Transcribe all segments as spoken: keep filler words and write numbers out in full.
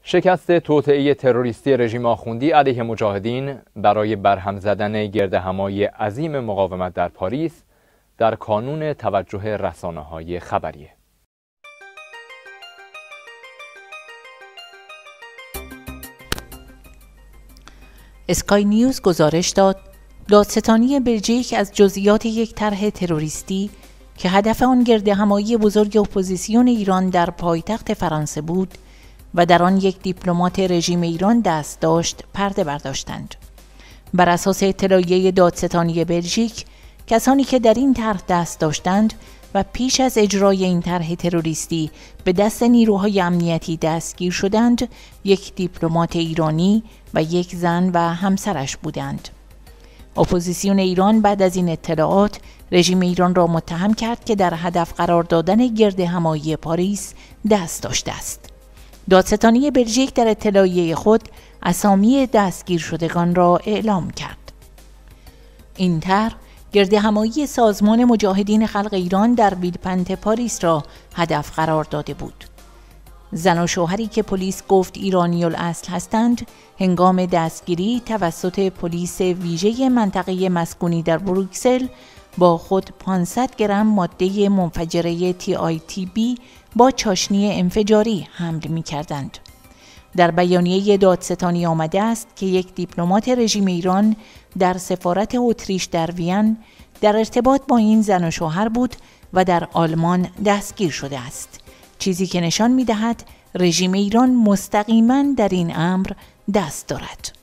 شکست توطئه تروریستی رژیم آخوندی علیه مجاهدین برای برهم زدن گردهمایی عظیم مقاومت در پاریس در کانون توجه رسانه‌های خبریه. اسکای نیوز گزارش داد دادستانی بلژیک از جزئیات یک طرح تروریستی که هدف آن گردهمایی بزرگ اپوزیسیون ایران در پایتخت فرانسه بود و در آن یک دیپلمات رژیم ایران دست داشت پرده برداشتند. بر اساس اطلاعیه دادستانی بلژیک، کسانی که در این طرح دست داشتند و پیش از اجرای این طرح تروریستی به دست نیروهای امنیتی دستگیر شدند، یک دیپلمات ایرانی و یک زن و همسرش بودند. اپوزیسیون ایران بعد از این اطلاعات رژیم ایران را متهم کرد که در هدف قرار دادن گردهمایی پاریس دست داشته است. دادستانی بلژیک در اطلاعیه خود اسامی دستگیر شدگان را اعلام کرد. این طرح گردهمایی سازمان مجاهدین خلق ایران در ویلپنت پاریس را هدف قرار داده بود. زن و شوهری که پلیس گفت ایرانی الاصل هستند، هنگام دستگیری توسط پلیس ویژه منطقه مسکونی در بروکسل با خود پانصد گرم ماده منفجره تی آی تی بی با چاشنی انفجاری حمل می کردند. در بیانیه دادستانی آمده است که یک دیپلمات رژیم ایران در سفارت اتریش در وین در ارتباط با این زن و شوهر بود و در آلمان دستگیر شده است، چیزی که نشان می دهد رژیم ایران مستقیما در این امر دست دارد.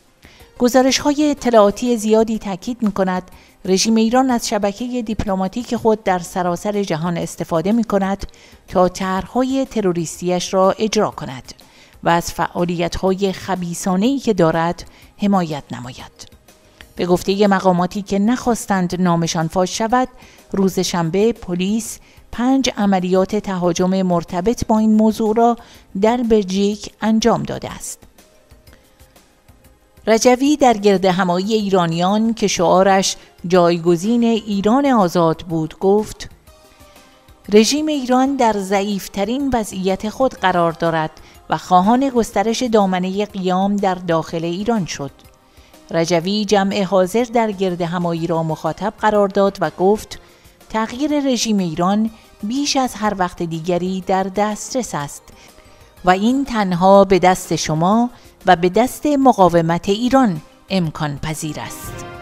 گزارش های اطلاعاتی زیادی تاکید می کند رژیم ایران از شبکه دیپلماتیک خود در سراسر جهان استفاده می کند تا طرح‌های تروریستیش را اجرا کند و از فعالیت‌های خبیثانه‌ای که دارد حمایت نماید. به گفته مقاماتی که نخواستند نامشان فاش شود، روز شنبه پلیس پنج عملیات تهاجم مرتبط با این موضوع را در بلژیک انجام داده است. رجوی در گردهمایی ایرانیان که شعارش جایگزین ایران آزاد بود گفت: رژیم ایران در ضعیفترین وضعیت خود قرار دارد و خواهان گسترش دامنه قیام در داخل ایران شد. رجوی جمع حاضر در گردهمایی را مخاطب قرار داد و گفت تغییر رژیم ایران بیش از هر وقت دیگری در دسترس است و این تنها به دست شما و به دست مقاومت ایران امکان پذیر است.